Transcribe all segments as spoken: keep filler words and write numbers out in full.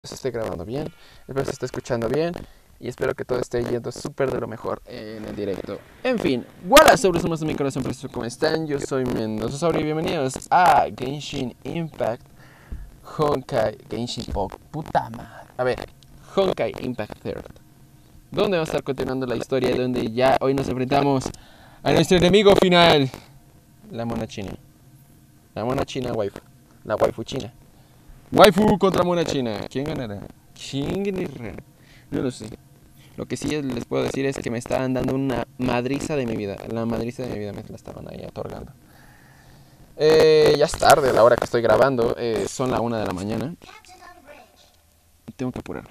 se esté grabando bien, espero que se esté escuchando bien y espero que todo esté yendo súper de lo mejor en el directo. En fin, hola sobre somos de mi corazón, ¿cómo están? Yo soy Mendoza Sobre y bienvenidos a Genshin Impact Honkai Genshin oh, puta madre. A ver, Honkai Impact Third, donde vamos a estar continuando la historia, donde ya hoy nos enfrentamos a nuestro enemigo final, la mona china. La mona china waifu, la waifu china. Waifu contra mona china. ¿Quién ganará? ¿Quién ganará? No lo sé. Lo que sí les puedo decir es que me estaban dando una madriza de mi vida. La madriza de mi vida me la estaban ahí otorgando. Eh, ya es tarde, la hora que estoy grabando. Eh, son la una de la mañana. Tengo que apurarme.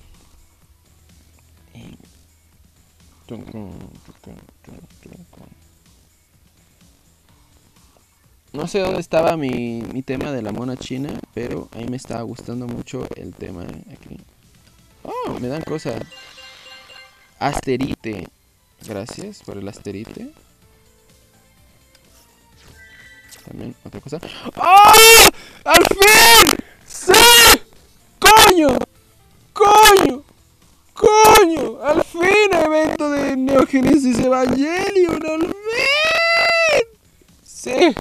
No sé dónde estaba mi, mi tema de la mona china, pero ahí me estaba gustando mucho el tema aquí. Oh, me dan cosas. Asterite. Gracias por el asterite. También otra cosa. ¡Oh! ¡Al fin! ¡Sí! ¡Coño! ¡Coño! ¡Coño! ¡Al fin! Evento de Neo Genesis Evangelion. ¡Al fin! ¡Sí!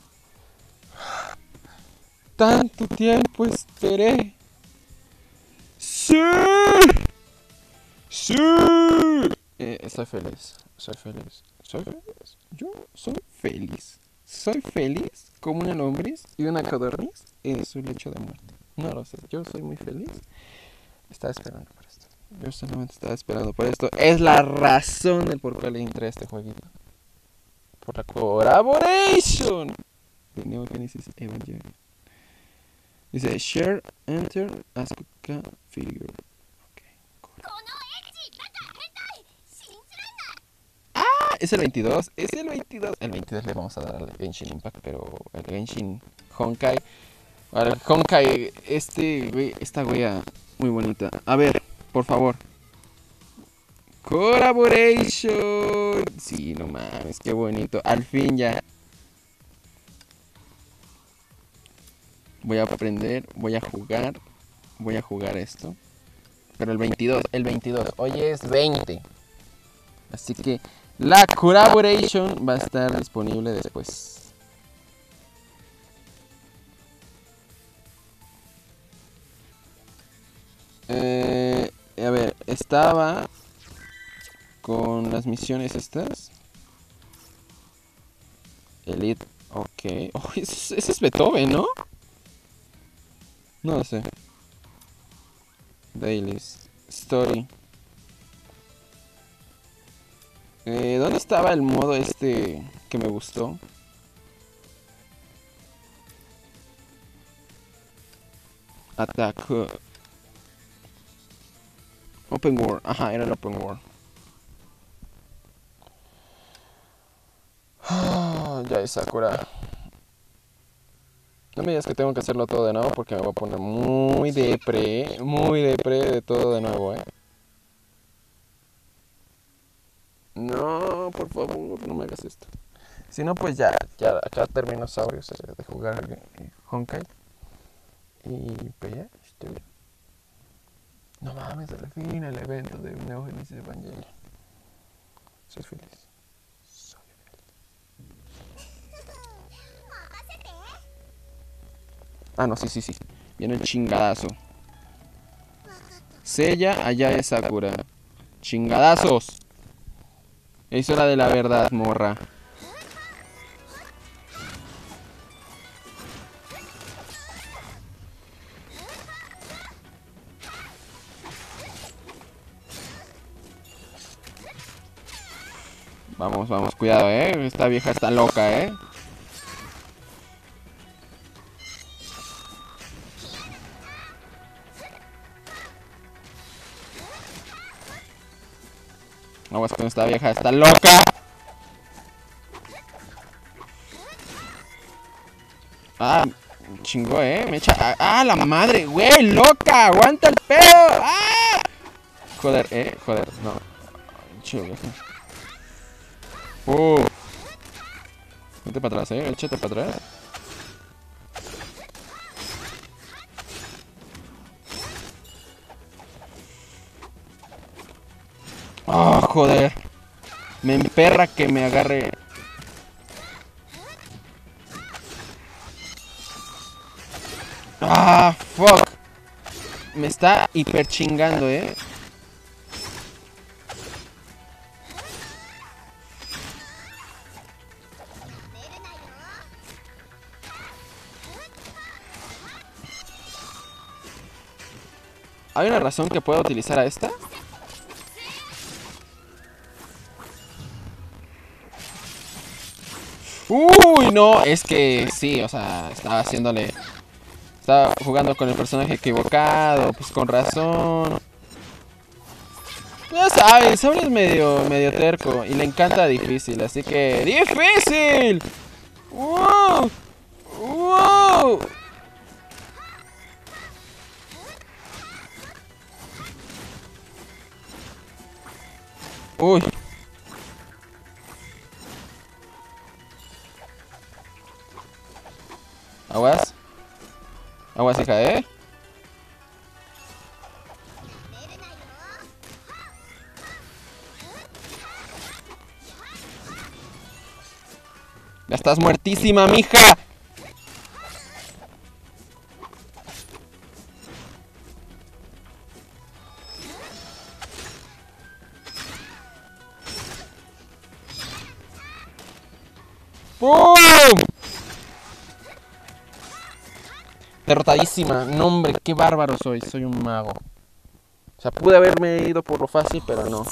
Tanto tiempo esperé. ¡Sí! ¡Sí! Eh, soy feliz. Soy feliz. Soy feliz. Yo soy feliz. Soy feliz como una lombriz y una codorniz en su lecho de muerte. No lo sé. Yo soy muy feliz. Estaba esperando por esto. Yo solamente estaba esperando por esto. Es la razón del por qué le entré a este jueguito. Por la collaboration de Neo Genesis Evangelion. Dice share, enter, Asuka figure. Es el veintidós, es el veintidós. El veintidós le vamos a dar al Genshin Impact, pero el Genshin Honkai. Al Honkai, este, güey, esta wea muy bonita. A ver, por favor. Collaboration. Sí, no mames, qué bonito. Al fin ya. Voy a aprender, voy a jugar. Voy a jugar esto. Pero el veintidós, el veintidós. Hoy es veinte. Así que la collaboration va a estar disponible después. Eh, a ver, estaba con las misiones estas. Elite, ok. Oh, ese, ese es Beethoven, ¿no? No lo sé. Dailies, Story. Eh, ¿Dónde estaba el modo este que me gustó? Attack. Uh, Open World. Ajá, era el Open World. Ya es Sakura. No me digas que tengo que hacerlo todo de nuevo porque me voy a poner muy depre. Muy depre de todo de nuevo, eh. No, por favor, no me hagas esto. Si no, pues ya, ya acá termino Saurios de jugar eh, Honkai. Y pues ya, estoy bien. No mames, al fin el evento de Neo Genesis Evangelion. Soy feliz. Soy feliz. Ah, no, sí, sí, sí. Viene el chingadazo. Sella, allá es Sakura. Chingadazos. Es hora de la verdad, morra. Vamos, vamos, cuidado, eh. Esta vieja está loca, eh. Vamos con esta vieja, está loca. Ah, chingó, eh. Me echa. Ah, la madre, güey, loca. Aguanta el pedo. Ah. Joder, eh, joder, no. Chido, vieja. Uh. Vete para atrás, eh. Échate para atrás. Oh, joder. Me emperra que me agarre. Ah, fuck. Me está hiper chingando, eh. ¿Hay una razón que pueda utilizar a esta? Uy, no, es que sí, o sea, estaba haciéndole... Estaba jugando con el personaje equivocado, pues con razón. Ya sabes, Sauri es medio, medio terco y le encanta difícil, así que... ¡Difícil! ¡Wow! ¡Wow! Uy. Aguas. Aguas, hija, ¿eh? Ya estás muertísima, mija. ¡Pum! Derrotadísima. No, hombre, qué bárbaro soy. Soy un mago. O sea, pude haberme ido por lo fácil, pero no.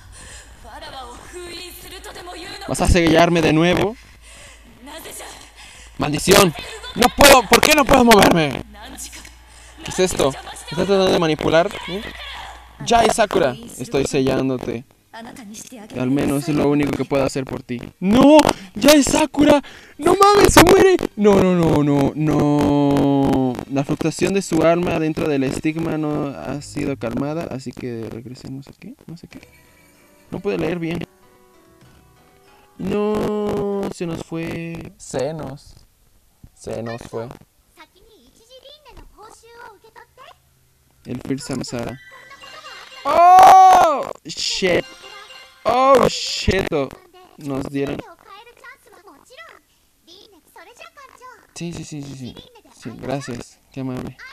¿Vas a sellarme de nuevo? ¡Maldición! ¡No puedo! ¿Por qué no puedo moverme? ¿Qué es esto? ¿Estás tratando de manipular? ¿Eh? ¡Jai Sakura! Estoy sellándote. Al menos es lo único que puedo hacer por ti. ¡No! ¡Jai Sakura! ¡No mames! ¡Se muere! No, no, no, no, no. La fluctuación de su alma dentro del estigma no ha sido calmada, así que regresemos aquí. No sé qué. No puedo leer bien. No, se nos fue. Se nos. Se nos fue. El Fir Samsara. ¡Oh! ¡Shit! ¡Oh, shit! Nos dieron... Sí, sí, sí, sí, sí. Sí, gracias. Qué amable.